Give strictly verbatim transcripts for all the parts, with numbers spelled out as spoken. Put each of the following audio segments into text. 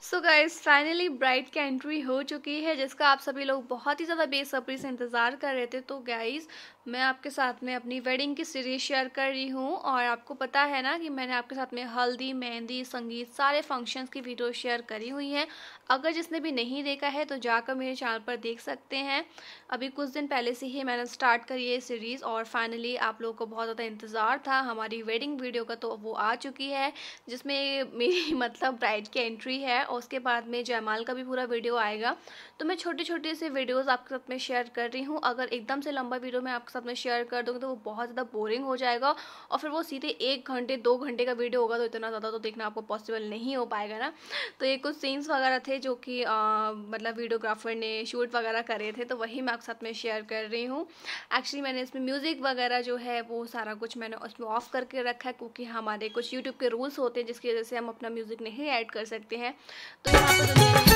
सो guys finally bride की entry हो चुकी है, जिसका आप सभी लोग बहुत ही ज़्यादा बेसब्री से इंतज़ार कर रहे थे। तो गाइस मैं आपके साथ में अपनी वेडिंग की सीरीज शेयर कर रही हूँ, और आपको पता है ना कि मैंने आपके साथ में हल्दी, मेहंदी, संगीत, सारे फंक्शंस की वीडियो शेयर करी हुई हैं। अगर जिसने भी नहीं देखा है तो जाकर मेरे चैनल पर देख सकते हैं। अभी कुछ दिन पहले से ही मैंने स्टार्ट करी है सीरीज़, और फाइनली आप लोगों को बहुत ज़्यादा इंतज़ार था हमारी वेडिंग वीडियो का, तो वो आ चुकी है, जिसमें मेरी मतलब ब्राइड की एंट्री है और उसके बाद में जयमाल का भी पूरा वीडियो आएगा। तो मैं छोटे छोटे से वीडियोस आपके साथ में शेयर कर रही हूँ। अगर एकदम से लंबा वीडियो मैं आपके साथ में शेयर कर दूँगी तो वो बहुत ज़्यादा बोरिंग हो जाएगा, और फिर वो सीधे एक घंटे दो घंटे का वीडियो होगा, तो इतना ज़्यादा तो देखना आपको पॉसिबल नहीं हो पाएगा ना। तो ये कुछ सीन्स वगैरह थे जो कि मतलब वीडियोग्राफर ने शूट वगैरह करे थे, तो वही मैं आपके साथ में शेयर कर रही हूँ। एक्चुअली मैंने इसमें म्यूज़िक वगैरह जो है वो सारा कुछ मैंने उसमें ऑफ करके रखा है, क्योंकि हमारे कुछ यूट्यूब के रूल्स होते हैं जिसकी वजह से हम अपना म्यूज़िक नहीं ऐड कर सकते हैं। तो यहाँ पर जो मेरी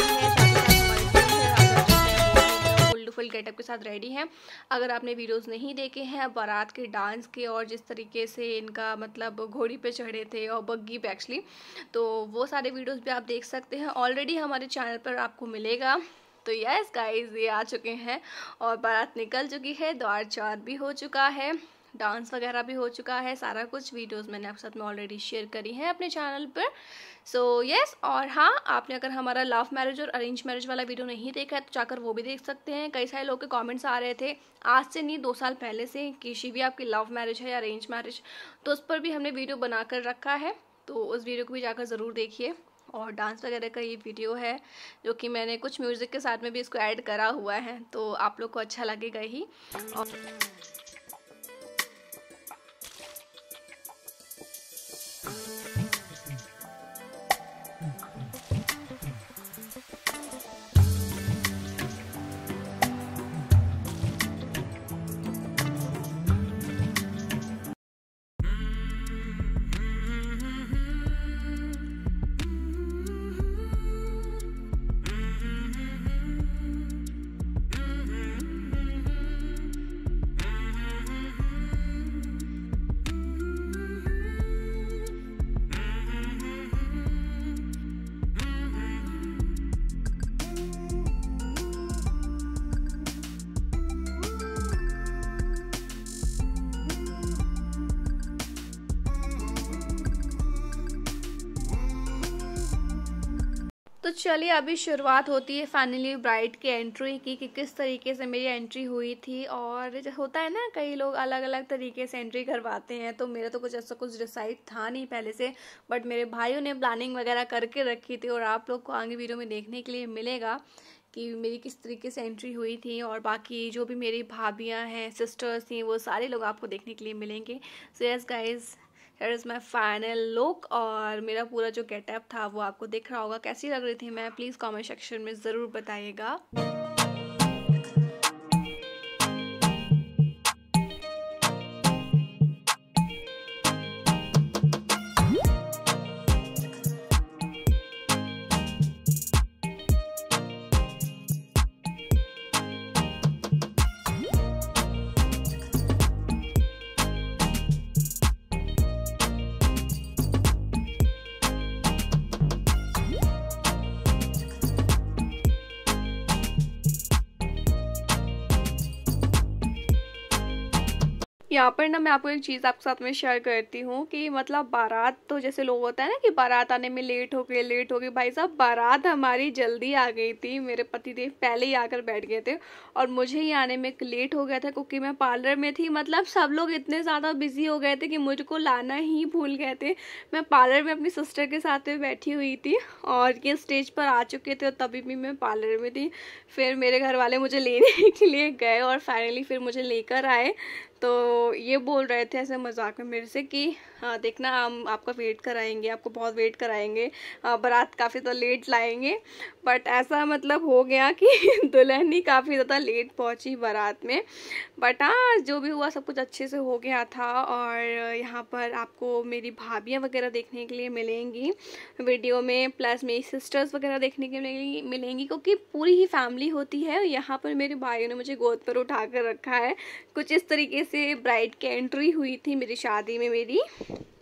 फुल फुल गेटअप के साथ रेडी हैं। अगर आपने वीडियोस नहीं देखे हैं बारात के डांस के, और जिस तरीके से इनका मतलब घोड़ी पे चढ़े थे और बग्गी पे एक्चुअली, तो वो सारे वीडियोस भी आप देख सकते हैं, ऑलरेडी हमारे चैनल पर आपको मिलेगा। तो यस गाइस, ये आ चुके हैं और बारात निकल चुकी है, द्वार चार भी हो चुका है, डांस वगैरह भी हो चुका है, सारा कुछ वीडियोस मैंने आपके साथ में ऑलरेडी शेयर करी है अपने चैनल पर। सो so, यस yes, और हाँ, आपने अगर हमारा लव मैरिज और अरेंज मैरिज वाला वीडियो नहीं देखा है तो जाकर वो भी देख सकते हैं। कई सारे लोग के कमेंट्स आ रहे थे आज से नहीं दो साल पहले से कि शिवी आपकी लव मैरिज है या अरेंज मैरिज, तो उस पर भी हमने वीडियो बनाकर रखा है, तो उस वीडियो को भी जाकर ज़रूर देखिए। और डांस वगैरह का ये वीडियो है जो कि मैंने कुछ म्यूज़िक के साथ में भी इसको ऐड करा हुआ है, तो आप लोग को अच्छा लगेगा ही। और तो चलिए अभी शुरुआत होती है फाइनली ब्राइड की एंट्री की, कि किस तरीके से मेरी एंट्री हुई थी। और होता है ना, कई लोग अलग अलग तरीके से एंट्री करवाते हैं, तो मेरा तो कुछ ऐसा कुछ डिसाइड था नहीं पहले से, बट मेरे भाइयों ने प्लानिंग वगैरह करके रखी थी, और आप लोग को आगे वीडियो में देखने के लिए मिलेगा कि मेरी किस तरीके से एंट्री हुई थी। और बाकी जो भी मेरी भाभियाँ हैं, सिस्टर्स थी, वो सारे लोग आपको देखने के लिए मिलेंगे। So yes guys, Here is my final look, और मेरा पूरा जो गेटअप था वो आपको दिख रहा होगा। कैसी लग रही थी मैं, प्लीज़ कमेंट सेक्शन में ज़रूर बताइएगा। यहाँ पर ना मैं आपको एक चीज़ आपके साथ में शेयर करती हूँ कि मतलब बारात, तो जैसे लोग होता है ना कि बारात आने में लेट हो गए लेट हो गए भाई साहब बारात हमारी जल्दी आ गई थी। मेरे पतिदेव पहले ही आकर बैठ गए थे और मुझे ही आने में लेट हो गया था, क्योंकि मैं पार्लर में थी। मतलब सब लोग इतने ज़्यादा बिजी हो गए थे कि मुझको लाना ही भूल गए थे। मैं पार्लर में अपनी सिस्टर के साथ में बैठी हुई थी और ये स्टेज पर आ चुके थे, तभी भी मैं पार्लर में थी। फिर मेरे घर वाले मुझे लेने के लिए गए और फाइनली फिर मुझे लेकर आए। तो ये बोल रहे थे ऐसे मजाक में मेरे से कि हाँ देखना हम आपका वेट कराएंगे, आपको बहुत वेट कराएंगे, बारात काफ़ी तो लेट लाएंगे। बट ऐसा मतलब हो गया कि दुल्हन ही काफ़ी ज़्यादा लेट पहुंची बारात में। बट हाँ, जो भी हुआ सब कुछ अच्छे से हो गया था। और यहाँ पर आपको मेरी भाभियाँ वगैरह देखने के लिए मिलेंगी वीडियो में, प्लस मेरी सिस्टर्स वगैरह देखने के लिए मिलेंगी, क्योंकि पूरी ही फैमिली होती है। यहाँ पर मेरे भाइयों ने मुझे गोद पर उठा कर रखा है। कुछ इस तरीके से ब्राइड की एंट्री हुई थी मेरी शादी में मेरी।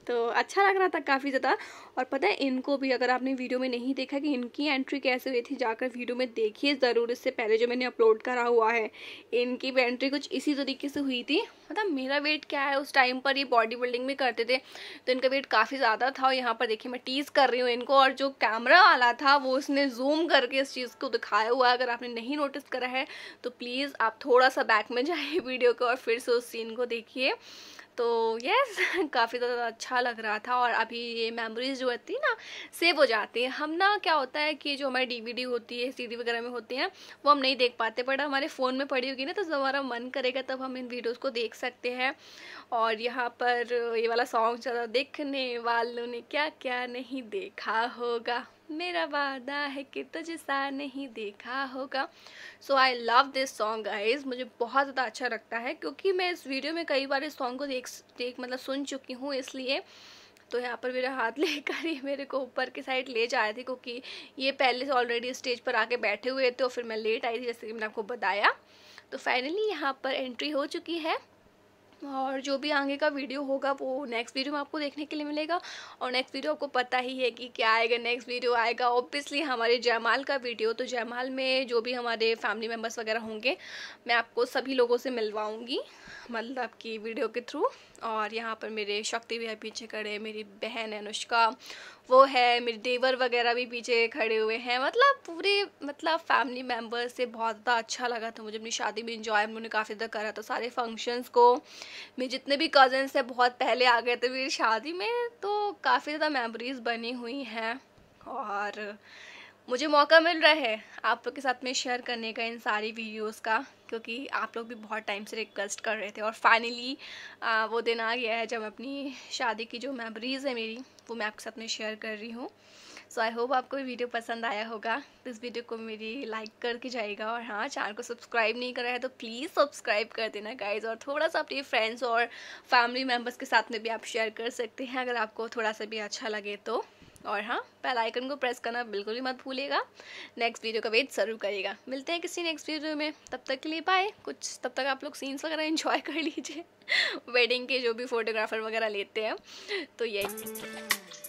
तो अच्छा लग रहा था काफ़ी ज़्यादा। और पता है इनको भी, अगर आपने वीडियो में नहीं देखा कि इनकी एंट्री कैसे हुई थी, जाकर वीडियो में देखिए ज़रूर। इससे पहले जो मैंने अपलोड करा हुआ है, इनकी भी एंट्री कुछ इसी तरीके से हुई थी। मतलब मेरा वेट क्या है, उस टाइम पर ये बॉडी बिल्डिंग भी करते थे तो इनका वेट काफ़ी ज़्यादा था। और यहाँ पर देखिए मैं टीज़ कर रही हूँ इनको, और जो कैमरा वाला था वो उसने जूम करके इस चीज़ को दिखाया हुआ है। अगर आपने नहीं नोटिस करा है तो प्लीज़ आप थोड़ा सा बैक में जाइए वीडियो को और फिर से उस सीन को देखिए। तो यस काफ़ी ज़्यादा अच्छा लग रहा था। और अभी ये मेमोरीज जो होती है ना, सेव हो जाती है। हम ना क्या होता है कि जो हमारी डीवीडी होती है, सीडी वगैरह में होती हैं, वो हम नहीं देख पाते, बट हमारे फ़ोन में पड़ी होगी ना, तो जब हमारा मन करेगा तब हम इन वीडियोज़ को देख सकते हैं। और यहाँ पर ये वाला सॉन्ग चला, देखने वालों ने क्या क्या नहीं देखा होगा, मेरा वादा है कि तुझसा नहीं देखा होगा। So I love this song guys, मुझे बहुत ज़्यादा अच्छा लगता है क्योंकि मैं इस वीडियो में कई बार इस सॉन्ग को देख देख मतलब सुन चुकी हूँ इसलिए। तो यहाँ पर मेरा हाथ लेकर ही मेरे को ऊपर की साइड ले जा रहे थे क्योंकि ये पहले से ऑलरेडी स्टेज पर आके बैठे हुए थे और फिर मैं लेट आई थी, जैसे कि मैंने आपको बताया। तो फाइनली यहाँ पर एंट्री हो चुकी है और जो भी आगे का वीडियो होगा वो नेक्स्ट वीडियो में आपको देखने के लिए मिलेगा। और नेक्स्ट वीडियो आपको पता ही है कि क्या आएगा। नेक्स्ट वीडियो आएगा ऑब्वियसली हमारे जयमाल का वीडियो। तो जयमाल में जो भी हमारे फैमिली मेम्बर्स वगैरह होंगे, मैं आपको सभी लोगों से मिलवाऊंगी, मतलब कि वीडियो के थ्रू। और यहाँ पर मेरे शक्ति भैया पीछे खड़े, मेरी बहन है अनुष्का वो है, मेरे देवर वगैरह भी पीछे खड़े हुए हैं। मतलब पूरे मतलब फैमिली मेम्बर्स से बहुत ज़्यादा अच्छा लगा था मुझे। अपनी शादी में इंजॉय हम लोगों ने काफ़ी ज़्यादा करा था। सारे फंक्शंस को मेरे जितने भी कज़न्स हैं बहुत पहले आ गए थे मेरी शादी में, तो काफ़ी ज़्यादा मेमोरीज़ बनी हुई हैं। और मुझे मौका मिल रहा है आप लोग के साथ में शेयर करने का इन सारी वीडियोस का, क्योंकि आप लोग भी बहुत टाइम से रिक्वेस्ट कर रहे थे। और फाइनली वो दिन आ गया है जब अपनी शादी की जो मेमोरीज़ है मेरी, वो मैं आपके साथ में शेयर कर रही हूँ। सो आई होप आपको ये वीडियो पसंद आया होगा। तो इस वीडियो को मेरी लाइक करके जाएगा। और हाँ, चैनल को सब्सक्राइब नहीं करा है तो प्लीज़ सब्सक्राइब कर देना गाइज। और थोड़ा सा अपने फ्रेंड्स और फैमिली मेम्बर्स के साथ में भी आप शेयर कर सकते हैं अगर आपको थोड़ा सा भी अच्छा लगे तो। और हाँ, बेल आइकन को प्रेस करना बिल्कुल भी मत भूलिएगा। नेक्स्ट वीडियो का वेट ज़रूर करिएगा। मिलते हैं किसी नेक्स्ट वीडियो में, तब तक के लिए बाय। कुछ तब तक आप लोग सीन्स वगैरह एंजॉय कर लीजिए वेडिंग के जो भी फोटोग्राफर वगैरह लेते हैं। तो यही